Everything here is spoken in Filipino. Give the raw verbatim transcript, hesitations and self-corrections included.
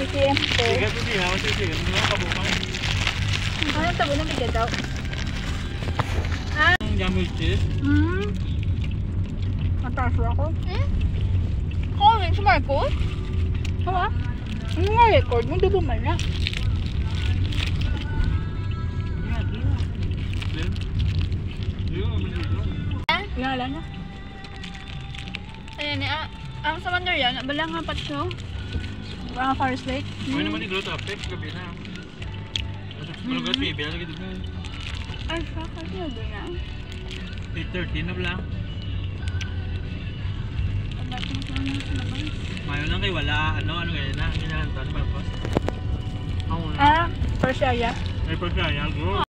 C C M po. Sige, hindi ha. Sige, hindi mo kabukan. Anong tabo na bigyan daw? Ah? Jam with cheese. Hmm? Mataas ako. Hmm? Kau rin si Marcos? Hawa? Ano nga record mo? Di ba man na? Wala na. Ayan eh, ah, ang sa Mandar yan, bala nga pat siya. Mga Forest Lake. May naman yung growth uptake, gabi na. Malugat may ibig lagi dito. Ay, fuck. Ano na doon na? eight thirty na pala. Pagbat mo sa mga sinabay. Mayo lang kay wala, ano, ano ganyan na. Hinahantan, marapos. Ah, Persia. Ay, pagkaya, grow.